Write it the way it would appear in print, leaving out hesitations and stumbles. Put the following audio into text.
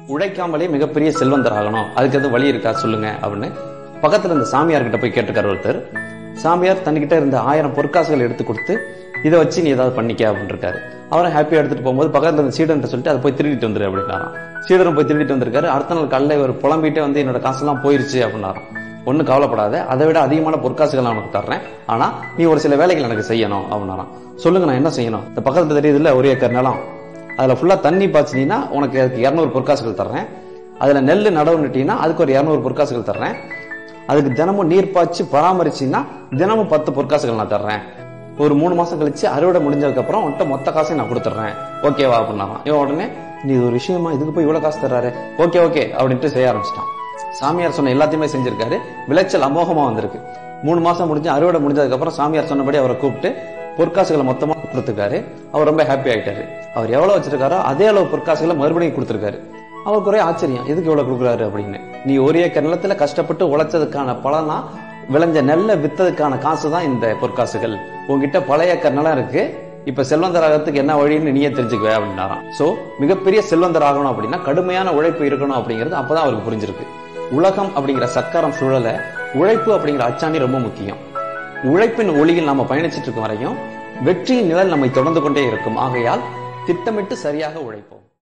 உழைக்காமலே மிகப்பெரிய செல்வந்தர் ஆகணும், அதுக்கு எதுவும் வழி இருக்கா சொல்லுங்க அப்படின்னு பக்கத்துல இருந்த சாமியார் கிட்ட போய் கேட்டிருக்காரு ஒருத்தர். சாமியார் தன்னிக்கிட்ட இருந்த 1000 பொற்காசுகள் எடுத்து கொடுத்து இதை வச்சு நீ ஏதாவது பண்ணிக்க அப்படின்னு இருக்காரு. அவரும் ஹாப்பியா எடுத்துட்டு போகும்போது பக்கத்துல இருந்த சீடர்கிட்ட சொல்லிட்டு அதை போய் திருடிட்டு வந்துரு அப்படின்னாராம். சீடரும் போய் திருடிட்டு வந்திருக்காரு. அடுத்த நாள் காலையில ஒரு புலம்பிட்டே வந்து என்னோட காசெல்லாம் போயிருச்சு அப்படின்னாராம். ஒன்னும் கவலைப்படாத, அதை விட அதிகமான பொற்காசுகள் நான் உனக்கு தர்றேன், ஆனா நீ ஒரு சில வேலைகள் எனக்கு செய்யணும் அப்படின்னாராம். சொல்லுங்க நான் என்ன செய்யணும்? இந்த பக்கத்துல தெரியுது இல்ல 1 ஏக்கர் நிலம், அதுல ஃபுல்லா தண்ணி பாய்ச்சினீங்கன்னா உனக்கு அதுக்கு 200 பொற்காசுகள் தர்றேன். அதுல நெல்லு நடவு நட்டீங்கன்னா அதுக்கு ஒரு 200 பொற்காசுகள் தர்றேன். அதுக்கு தினமும் நீர் பாய்ச்சி பராமரிச்சீங்கன்னா தினமும் 10 பொற்காசுகள் நான் தர்றேன். ஒரு 3 மாசம் கழிச்சு அறுவடை முடிஞ்சதுக்கு அப்புறம் உன்கிட்ட மொத்த காசையும் நான் கொடுத்துட்றேன், ஓகேவா அப்படின்னாராம். இவன் உடனே நீ ஒரு விஷயமா இதுக்கு போய் இவ்வளவு காசு தர்றாரு, ஓகே ஓகே அப்படின்ட்டு செய்ய ஆரம்பிச்சிட்டான். சாமியார் சொன்ன எல்லாத்தையுமே செஞ்சிருக்காரு. விளைச்சல் அமோகமா வந்திருக்கு. 3 மாசம் முடிஞ்சு அறுவடை முடிஞ்சதுக்கு அப்புறம் சாமியார் சொன்னபடி அவரை கூப்பிட்டு பொற்காசுகளை மொத்தமா கொடுத்துருக்காரு. அவர் ரொம்ப ஹாப்பி ஆயிட்டாரு. அவர் எவ்வளவு வச்சிருக்காரோ அதே அளவு பொற்காசுகளை மறுபடியும் கொடுத்திருக்காரு. அவருக்கு ஒரே ஆச்சரியம், எதுக்கு இவ்வளவு கொடுக்குறாரு அப்படின்னு. நீ 1 ஏக்கர் நிலத்துல கஷ்டப்பட்டு உழைச்சதுக்கான பலனா விளைஞ்ச நெல்லை வித்ததுக்கான காசு தான் இந்த பொற்காசுகள். உங்ககிட்ட பல ஏக்கர் நிலம் இருக்கு, இப்ப செல்வந்தராகத்துக்கு என்ன வழின்னு நீயே தெரிஞ்சுக்குவே அப்படின்னாராம். சோ மிகப்பெரிய செல்வந்தர் ஆகணும் அப்படின்னா கடுமையான உழைப்பு இருக்கணும் அப்படிங்கிறது அப்பதான் அவருக்கு புரிஞ்சிருக்கு. உலகம் அப்படிங்கிற சக்கரம் சுழல உழைப்பு அப்படிங்கிற அச்சாணி ரொம்ப முக்கியம். உழைப்பின் ஒளியில் நாம பயணிச்சிட்டு இருக்கும் வரையும் வெற்றியின் நிழல் நம்மை தொடர்ந்து கொண்டே இருக்கும். ஆகையால் திட்டமிட்டு சரியாக உழைப்போம்.